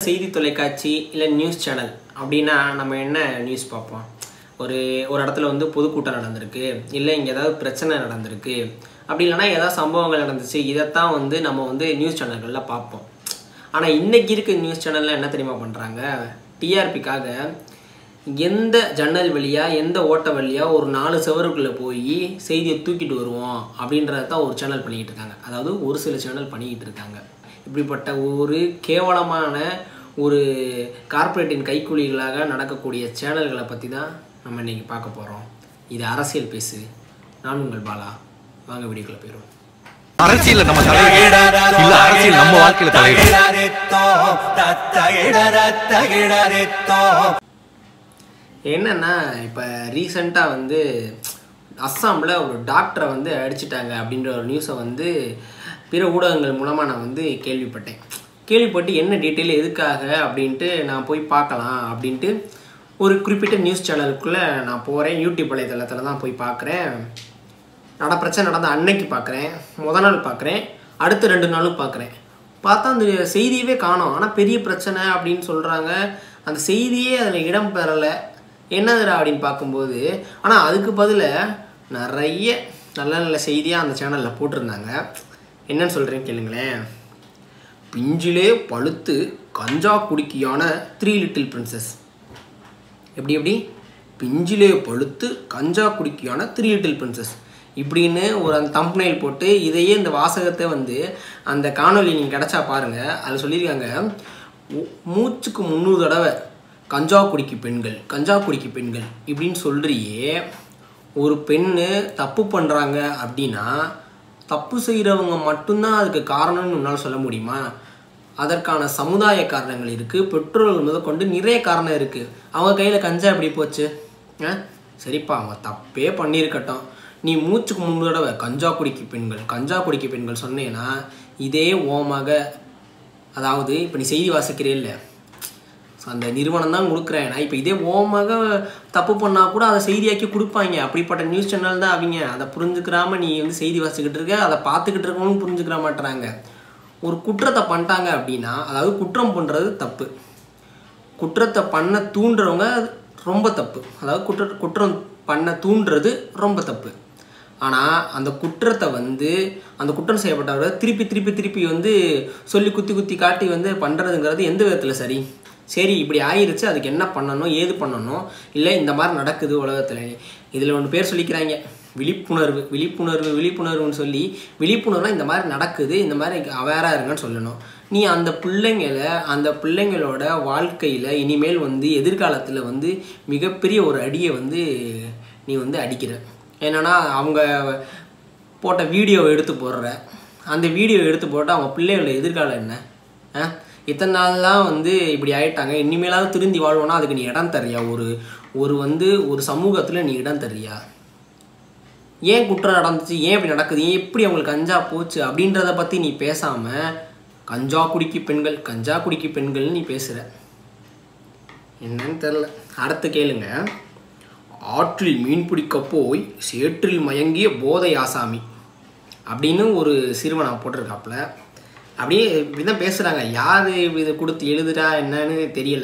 செய்தி தொலைக்காட்சி இல்லை நியூஸ் சேனல் அப்படின்னா நம்ம என்ன நியூஸ் பார்ப்போம்? ஒரு இடத்துல வந்து பொதுக்கூட்டம் நடந்திருக்கு, இல்லை இங்கே ஏதாவது பிரச்சனை நடந்திருக்கு, அப்படி இல்லைனா ஏதாவது சம்பவங்கள் நடந்துச்சு, இதைத்தான் வந்து நம்ம வந்து நியூஸ் சேனல்களில் பார்ப்போம். ஆனால் இன்றைக்கி இருக்க நியூஸ் சேனலில் என்ன தெரியுமா பண்ணுறாங்க? டிஆர்பிக்காக எந்த ஜன்னல் வழியாக எந்த ஓட்ட வழியாக ஒரு 4 செவருக்குள்ளே போய் செய்தியை தூக்கிட்டு வருவோம் அப்படின்றத தான் ஒரு சேனல் பண்ணிக்கிட்டு இருக்காங்க. அதாவது ஒரு சில சேனல் பண்ணிக்கிட்டு இருக்காங்க. இப்படிப்பட்ட ஒரு கேவலமான ஒரு கார்ப்பரேட்டின் கைக்கூலிகளாக நடக்கக்கூடிய சேனல்களை பற்றி தான் நம்ம இன்றைக்கி பார்க்க போகிறோம். இது அரசியல் பேசு. நான் உங்கள் பாலா. வாங்க வீடியோக்குள்ள போயிடும். அரசியல் நம்ம தலையிட இல்ல, அரசியல் நம்ம வாழ்க்கையில தலையிட. என்னன்னா, இப்போ ரீசெண்டாக வந்து அஸ்ஸாமில் ஒரு டாக்டரை வந்து அடிச்சிட்டாங்க அப்படின்ற ஒரு நியூஸை வந்து பிற ஊடகங்கள் மூலமாக நான் வந்து கேள்விப்பட்டு என்ன டீட்டெயில் எதுக்காக அப்படின்ட்டு நான் போய் பார்க்கலாம் அப்படின்ட்டு ஒரு குறிப்பிட்ட நியூஸ் சேனலுக்குள்ளே நான் போகிறேன். யூடியூப் வலைத்தளத்தில் தான் போய் பார்க்குறேன். பிரச்சனை நடந்த அன்னைக்கு பார்க்குறேன், முத நாள் பார்க்குறேன், அடுத்த 2 நாளும் பார்க்குறேன். பார்த்தா அந்த செய்தியவே காணோம். ஆனால் பெரிய பிரச்சனை அப்படின்னு சொல்கிறாங்க. அந்த செய்தியே அதில் இடம் பெறலை. என்னதுடா அப்படின்னு பார்க்கும்போது, ஆனால் அதுக்கு பதிலாக நிறைய நல்ல நல்ல செய்தியாக அந்த சேனலில் போட்டிருந்தாங்க. என்னன்னு சொல்கிறேன்னு கேளுங்களேன். பிஞ்சிலே பழுத்து கஞ்சா குடிக்கியான 3 லிட்டில் பிரின்சஸ். எப்படி பிஞ்சிலே பழுத்து கஞ்சா குடிக்கியான 3 லிட்டில் பிரின்சஸ் இப்படின்னு ஒரு அந்த தம்ப்நெயில் போட்டு இதையே இந்த வாசகத்தை வந்து அந்த காணொலி நீங்கள் கிடச்சா பாருங்கள். அதில் சொல்லியிருக்காங்க, மூச்சுக்கு 300 தடவை கஞ்சா குடிக்கு பெண்கள் இப்படின்னு சொல்கிறியே. ஒரு பெண்ணு தப்பு பண்ணுறாங்க அப்படின்னா தப்பு செய்கிறவங்க மட்டும்தான் அதுக்கு காரணம்னு உன்னால் சொல்ல முடியுமா? அதற்கான சமுதாய காரணங்கள் இருக்குது, பெற்றோர்கள் முதற்கொண்டு நிறைய காரணம் இருக்குது. அவங்க கையில் கஞ்சா எப்படி போச்சு? சரிப்பா, அவங்க தப்பே பண்ணியிருக்கட்டும். நீ மூச்சுக்கு 300 தடவை கஞ்சா குடிக்கு பெண்கள் சொன்னேன்னா இதே ஓமாக, அதாவது இப்போ நீ செய்தி வாசிக்கிறே இல்லை, அந்த நிறுவனம் தான் கொடுக்குறேன். நான் இப்போ இதே ஓமாக தப்பு பண்ணால் கூட அதை செய்தியாக்கி கொடுப்பாங்க. அப்படிப்பட்ட நியூஸ் சேனல் தான் அவங்க. அதை புரிஞ்சுக்கிறாம நீ வந்து செய்தி வாசிக்கிட்டு இருக்க, அதை பார்த்துக்கிட்டு இருக்கவங்களும் புரிஞ்சுக்கிற மாட்டுறாங்க. ஒரு குற்றத்தை பண்ணிட்டாங்க அப்படின்னா, அதாவது குற்றம் பண்ணுறது தப்பு, குற்றத்தை பண்ண தூண்டுறவங்க ரொம்ப தப்பு, அதாவது குற்றம் பண்ண தூண்டுறது ரொம்ப தப்பு. ஆனால் அந்த குற்றத்தை வந்து அந்த குற்றம் செய்யப்பட்டவரை திருப்பி வந்து சொல்லி குத்தி காட்டி வந்து பண்ணுறதுங்கிறது எந்த விதத்தில் சரி இப்படி ஆயிடுச்சு, அதுக்கு என்ன பண்ணணும், ஏது பண்ணணும், இல்லை இந்த மாதிரி நடக்குது உலகத்தில். இதில் ஒன்று பேர் சொல்லிக்கிறாங்க, விழிப்புணர்வுன்னு சொல்லி, விழிப்புணர்வுனா இந்த மாதிரி நடக்குது, இந்த மாதிரி அவேராக இருங்கன்னு சொல்லணும். நீ அந்த பிள்ளைங்களோட வாழ்க்கையில் இனிமேல் வந்து எதிர்காலத்தில் வந்து மிகப்பெரிய ஒரு அடியை வந்து நீ வந்து அடிக்கிற. என்னன்னா, அவங்க போட்ட வீடியோவை எடுத்து போடுற, அந்த வீடியோவை எடுத்து போட்டால் அவங்க பிள்ளைகளோட எதிர்காலம் என்ன? இத்தனை நாள்லாம் வந்து இப்படி ஆயிட்டாங்க, இனிமேலாவது திருந்தி வாழ்வோன்னா அதுக்கு நீ இடம் தர்றியா? ஒரு சமூகத்தில் நீ இடம் தர்றியா? ஏன் குற்றம் நடந்துச்சு, ஏன் இப்படி நடக்குது, ஏன் எப்படி அவங்களுக்கு கஞ்சா போச்சு அப்படின்றத பற்றி நீ பேசாமல் கஞ்சா குடிக்கு பெண்கள் நீ பேசுகிற. என்னன்னு தெரில. அடுத்து கேளுங்க. ஆற்றில் மீன் பிடிக்க போய் சேற்றில் மயங்கிய போதை ஆசாமி அப்படின்னு ஒரு சிறுவனை போட்டிருக்காப்புல. அப்படியே இப்படிதான் பேசுகிறாங்க. யார் இதை கொடுத்து எழுதுறா என்னன்னு தெரியல.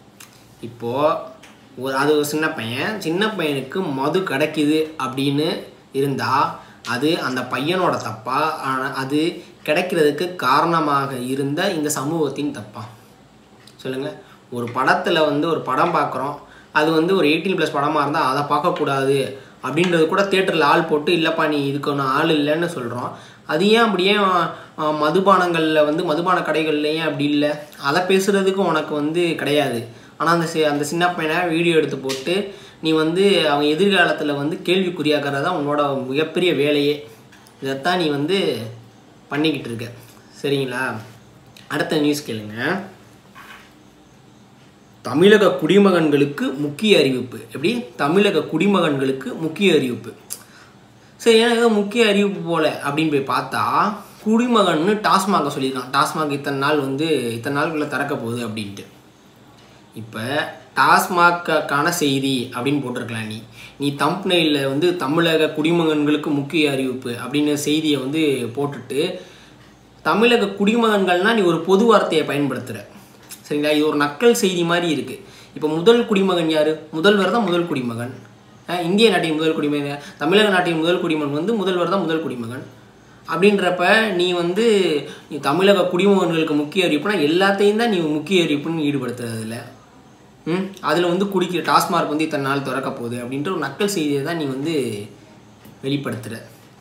இப்போது அது ஒரு சின்ன பையனுக்கு மது கிடைக்குது அப்படின்னு இருந்தால் அது அந்த பையனோட தப்பா? அது கிடைக்கிறதுக்கு காரணமாக இருந்த இந்த சமூகத்தின் தப்பா? சொல்லுங்கள். ஒரு படத்தில் வந்து ஒரு படம் பார்க்குறோம், அது வந்து ஒரு 18+ படமாக இருந்தால் அதை பார்க்கக்கூடாது அப்படின்றது கூட தியேட்டரில் ஆள் போட்டு, இல்லைப்பா நீ இதுக்கு ஒன்று ஆள் இல்லைன்னு சொல்கிறோம். அது ஏன் அப்படியே மதுபானங்களில் வந்து மதுபான கடைகள்லேயும் அப்படி இல்லை? அதை பேசுகிறதுக்கு உனக்கு வந்து கிடையாது. ஆனால் அந்த சின்ன பையனை வீடியோ எடுத்து போட்டு நீ வந்து அவன் எதிர்காலத்தில் வந்து கேள்விக்குறியாகிறதா உன்னோட மிகப்பெரிய வேலையே. இதைத்தான் நீ வந்து பண்ணிக்கிட்டு இருக்க. சரிங்களா? அடுத்த நியூஸ் கேளுங்க. தமிழக குடிமகன்களுக்கு முக்கிய அறிவிப்பு. எப்படி? தமிழக குடிமகன்களுக்கு முக்கிய அறிவிப்பு. சரி, ஏன்னா முக்கிய அறிவிப்பு போல அப்படின்னு போய் பார்த்தா, குடிமகன்னு டாஸ்மாக சொல்லியிருக்கான். டாஸ்மாக் இத்தனை நாளுக்குள்ளே திறக்க போகுது அப்படின்ட்டு. இப்போ டாஸ்மாக்கான செய்தி அப்படின்னு போட்டிருக்கலாம். நீ தம்ப்நெயிலில் வந்து தமிழக குடிமகன்களுக்கு முக்கிய அறிவிப்பு அப்படின்னு செய்தியை வந்து போட்டுட்டு, தமிழக குடிமகன்கள்னால் நீ ஒரு பொது வார்த்தையை பயன்படுத்துகிற. சரிங்களா? இது ஒரு நக்கல் செய்தி மாதிரி இருக்குது. இப்போ முதல் குடிமகன் யார்? முதல்வர் தான் முதல் குடிமகன். இந்திய நாட்டின் முதல் குடிமகன், தமிழக நாட்டின் முதல் குடிமகன் வந்து முதல்வர் தான் முதல் குடிமகன். அப்படின்றப்ப நீ வந்து நீ தமிழக குடிமகன்களுக்கு முக்கிய அறிவிப்புனா எல்லாத்தையும் தான் நீ முக்கிய அறிவிப்புன்னு ஈடுபடுத்துறதில்ல. அதில் வந்து குடிக்கிற டாஸ்மார்க் வந்து இத்தனை நாள் திறக்க போகுது அப்படின்ற ஒரு நக்கல் செய்தியை தான் நீ வந்து வெளிப்படுத்துகிற.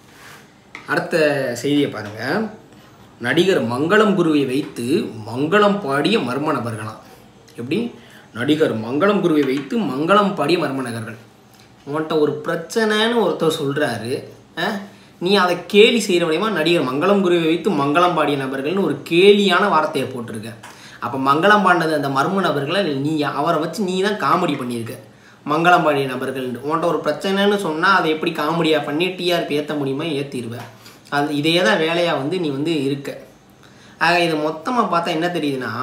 அடுத்த செய்தியை பாருங்கள். நடிகர் மங்களம் குருவை வைத்து மங்களம் பாடிய மர்ம நபர்களாம். எப்படி? நடிகர் மங்களம் குருவை வைத்து மங்களம் பாடிய மர்ம நபர்கள். உன்கிட்ட ஒரு பிரச்சனைன்னு ஒருத்தர் சொல்கிறாரு, நீ அதை கேலி செய்கிற மூலயமா நடிகர் மங்களம் குருவை வைத்து மங்களம் பாடிய நபர்கள்னு ஒரு கேலியான வார்த்தையை போட்டிருக்க. அப்போ மங்களம் பாடினது அந்த மர்ம நபர்களை நீ அவரை வச்சு நீ தான் காமெடி பண்ணியிருக்க. மங்களம் பாடிய நபர்கள் உன்கிட்ட ஒரு பிரச்சனைன்னு சொன்னால் அதை எப்படி காமெடியாக பண்ணி டிஆர்பி ஏற்ற முடியுமா? ஏற்றிடுவேன். அது இதே தான் வேலையாக வந்து நீ வந்து இருக்க. ஆக இதை மொத்தமாக பார்த்தா என்ன தெரியுதுன்னா,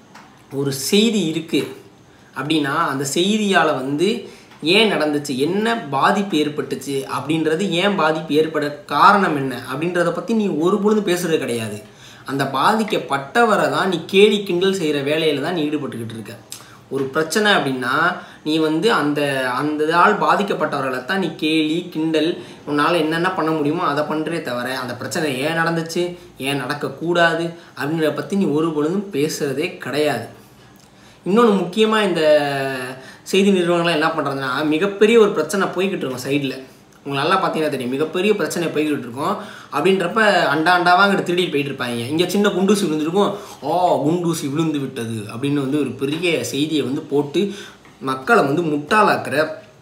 ஒரு செய்தி இருக்குது அப்படின்னா அந்த செய்தியால் வந்து ஏன் நடந்துச்சு, என்ன பாதிப்பு ஏற்பட்டுச்சு அப்படின்றது, ஏன் பாதிப்பு ஏற்பட காரணம் என்ன அப்படின்றத பற்றி நீ ஒரு பொழுது பேசுகிறது கிடையாது. அந்த பாதிக்கப்பட்டவரை தான் நீ கேலி கிண்டல் செய்கிற வேலையில் தான் நீ ஈடுபட்டுக்கிட்டு இருக்க. ஒரு பிரச்சனை அப்படின்னா நீ வந்து அந்த அந்த ஆள் பாதிக்கப்பட்டவர்களை தான் நீ கேலி கிண்டல் உன்னால் என்னென்ன பண்ண முடியுமோ அதை பண்ணுறே தவிர அந்த பிரச்சனை ஏன் நடந்துச்சு, ஏன் நடக்கக்கூடாது அப்படின்றத பற்றி நீ ஒரு பொழுதும் பேசுகிறதே கிடையாது. இன்னொன்று முக்கியமாக இந்த செய்தி நிறுவனங்கள்லாம் என்ன பண்ணுறதுன்னா, மிகப்பெரிய ஒரு பிரச்சனை போய்கிட்டு இருக்கோம் சைடில், உங்களுக்கு நல்லா பார்த்தீங்கன்னா தெரியும், மிகப்பெரிய பிரச்சனை போய்கிட்டு இருக்கோம். அப்படின்றப்ப அண்டாவாக அங்கிட்டு திருடிட்டு போயிட்டு இருப்பாங்க. இங்கே சின்ன குண்டூசி விழுந்துருக்கும், குண்டூசி விழுந்து விட்டது அப்படின்னு வந்து ஒரு பெரிய செய்தியை வந்து போட்டு மக்களை வந்து முட்டாளாக்குற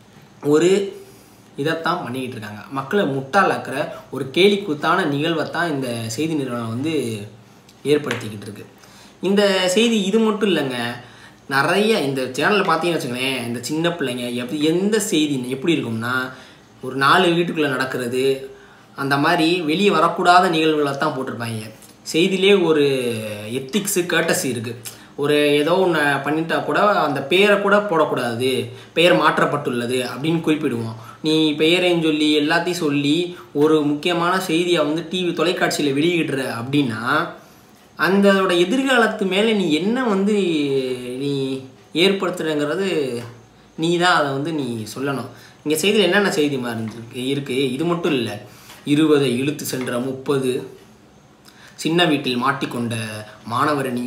ஒரு இதைத்தான் பண்ணிக்கிட்டு இருக்காங்க. மக்களை முட்டாளாக்குற ஒரு கேலிக்கூத்தான நிகழ்வை தான் இந்த செய்தி நிறுவனம் வந்து ஏற்படுத்திக்கிட்டு இருக்கு. இந்த செய்தி இது மட்டும் இல்லைங்க, நிறைய இந்த சேனலில் பார்த்தீங்கன்னு வச்சுக்கோங்களேன், இந்த சின்ன பிள்ளைங்க எந்த செய்தி எப்படி இருக்கும்னா, ஒரு 4 வீட்டுக்குள்ளே நடக்கிறது அந்த மாதிரி வெளியே வரக்கூடாத நிகழ்வுகளை தான் போட்டிருப்பாங்க. செய்தியிலே ஒரு எத்திக்ஸு கேட்டசி இருக்குது. ஒரு ஏதோ ஒன்று பண்ணிட்டா கூட அந்த பெயரை கூட போடக்கூடாது, பெயர் மாற்றப்பட்டுள்ளது அப்படின்னு குறிப்பிடுவோம். நீ பெயரையும் சொல்லி எல்லாத்தையும் சொல்லி ஒரு முக்கியமான செய்தியை வந்து டிவி தொலைக்காட்சியில் வெளியிடுற அப்படின்னா அந்தோட எதிர்காலத்து மேலே நீ என்ன வந்து நீ ஏற்படுத்துகிறங்கிறது நீ தான் அதை வந்து நீ சொல்லணும். இங்கே செய்தியில் என்னென்ன செய்தி மாதிரி இருக்குது, இது மட்டும் இல்லை. 20 இழுத்து சென்ற 30, சின்ன வீட்டில் மாட்டிக்கொண்ட மாணவரணி,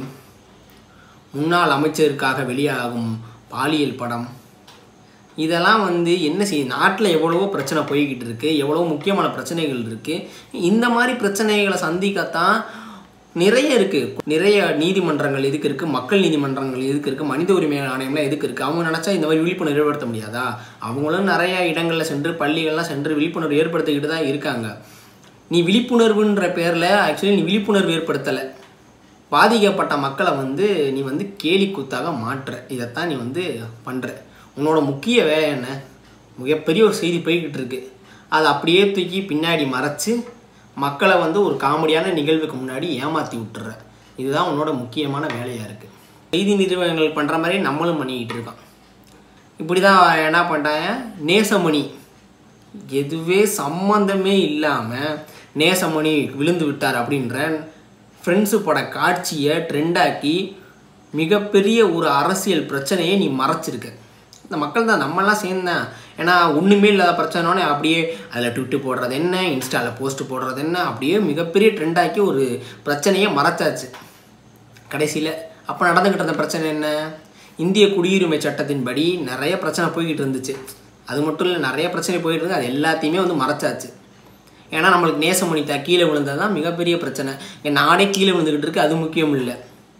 முன்னாள் அமைச்சருக்காக வெளியாகும் பாலியல் படம், இதெல்லாம் வந்து என்ன செய்ய, நாட்டில் எவ்வளவோ பிரச்சனை போய்கிட்டு இருக்குது, எவ்வளவோ முக்கியமான பிரச்சனைகள் இருக்குது. இந்த மாதிரி பிரச்சனைகளை சந்திக்கத்தான் நிறைய இருக்குது. நிறைய நீதிமன்றங்கள் எதுக்கு இருக்குது, மக்கள் நீதிமன்றங்கள் எதுக்கு இருக்குது, மனித உரிமை ஆணையம்லாம் எதுக்கு இருக்குது. அவங்க நினச்சா இந்த மாதிரி விழிப்புணர்வு ஏற்படுத்த முடியாதா? அவங்களும் நிறையா இடங்களில் சென்று பள்ளிகள்லாம் சென்று விழிப்புணர்வு ஏற்படுத்திக்கிட்டு தான் இருக்காங்க. நீ விழிப்புணர்வுன்ற பேரில் ஆக்சுவலி நீ விழிப்புணர்வு ஏற்படுத்தலை, பாதிக்கப்பட்ட மக்களை வந்து நீ வந்து கேலி கூத்தாக மாற்றுற. இதைத்தான் நீ வந்து பண்ணுற. உன்னோட முக்கிய வேலை என்ன? மிகப்பெரிய ஒரு செய்தி போய்கிட்டு இருக்கு, அதை அப்படியே தூக்கி பின்னாடி மறைச்சு மக்களை வந்து ஒரு காமெடியான நிகழ்வுக்கு முன்னாடி ஏமாற்றி விட்டுற. இதுதான் உன்னோட முக்கியமான வேலையாக இருக்குது. செய்தி நிறுவனங்கள் பண்ணுற மாதிரி நம்மளும் பண்ணிக்கிட்டு இருக்கோம். இப்படி தான் என்ன பண்ணிட்டாங்க, நேசமணி எதுவே சம்மந்தமே இல்லாமல் நேசமணி விழுந்து விட்டார் அப்படின்ற ஃப்ரெண்ட்ஸு பட காட்சியை ட்ரெண்டாக்கி மிகப்பெரிய ஒரு அரசியல் பிரச்சனையை நீ மறைச்சிருக்க. இந்த மக்கள் தான் நம்மளாம் சேர்ந்தேன். ஏன்னா ஒன்றுமே இல்லாத பிரச்சனைனோடனே அப்படியே அதில் ட்விட்டு போடுறது என்ன, இன்ஸ்டாவில் போஸ்ட்டு போடுறது என்ன, அப்படியே மிகப்பெரிய ட்ரெண்டாக்கி ஒரு பிரச்சனையை மறைச்சாச்சு கடைசியில். அப்போ நடந்துக்கிட்டு இருந்த பிரச்சனை என்ன, இந்திய குடியுரிமை சட்டத்தின்படி நிறைய பிரச்சனை போய்கிட்டு இருந்துச்சு. அது மட்டும் இல்லை, நிறைய பிரச்சனை போய்கிட்டு இருந்து, அது எல்லாத்தையுமே வந்து மறைச்சாச்சு. ஏன்னா நம்மளுக்கு நேசமணி கீழே விழுந்தது தான் மிகப்பெரிய பிரச்சனை. என் நாடே கீழே விழுந்துக்கிட்டு இருக்குது, அது முக்கியம் இல்லை.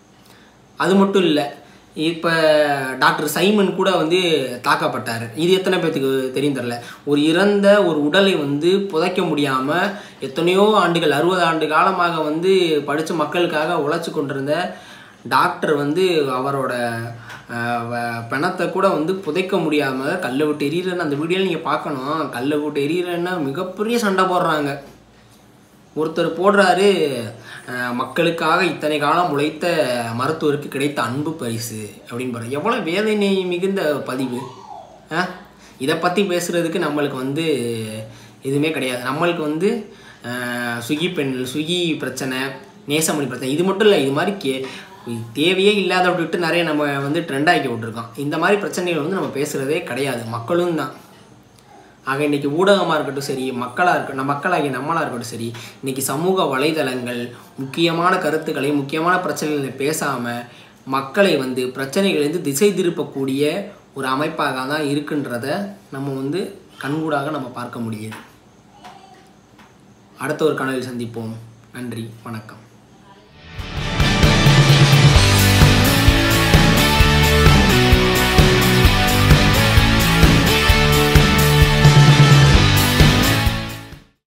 அது மட்டும் இல்லை, இப்போ டாக்டர் சைமன் கூட வந்து தாக்கப்பட்டார். இது எத்தனை பேர்த்துக்கு தெரியும் தெரில. ஒரு இறந்த ஒரு உடலை வந்து புதைக்க முடியாமல் எத்தனையோ ஆண்டுகள் 60 ஆண்டு காலமாக வந்து படித்த மக்களுக்காக உழைச்சி கொண்டிருந்த டாக்டர் வந்து அவரோட பிணத்தை கூட வந்து புதைக்க முடியாமல் கல்லை விட்டு எரியிறன்னு அந்த வீடியோவில் நீங்கள் பார்க்கணும். கல்லை விட்டு எரியிறன்னா மிகப்பெரிய சண்டை போடுறாங்க. ஒருத்தர் போடுறாரு, மக்களுக்காக இத்தனை காலம் உழைத்த மருத்துவருக்கு கிடைத்த அன்பு பரிசு அப்படின்னு போடுறாரு. எவ்வளோ வேதனை மிகுந்த பதிவு. இதை பற்றி பேசுகிறதுக்கு நம்மளுக்கு வந்து எதுவுமே கிடையாது. நம்மளுக்கு வந்து ஸ்விக்கி பிரச்சனை, நேசமணி பிரச்சனை, இது மட்டும் இல்லை, இது மாதிரி தேவையே இல்லாத விட்டு நிறைய நம்ம வந்து ட்ரெண்ட் ஆக்கி விட்டுருக்கோம். இந்த மாதிரி பிரச்சனைகள் வந்து நம்ம பேசுகிறதே கிடையாது, மக்களும் தான். ஆக இன்றைக்கி ஊடகமாக இருக்கட்டும் சரி, மக்களாகிய நம்மளாக இருக்கட்டும் சரி, இன்றைக்கி சமூக வலைதளங்கள் முக்கியமான கருத்துக்களை முக்கியமான பிரச்சனைகளை பேசாமல் மக்களை வந்து பிரச்சனைகளிலிருந்து திசை திருப்பக்கூடிய ஒரு அமைப்பாக தான் இருக்குன்றத நம்ம வந்து கண்கூடாக நம்ம பார்க்க முடியுது. அடுத்த ஒரு காணொளியில் சந்திப்போம். நன்றி, வணக்கம்.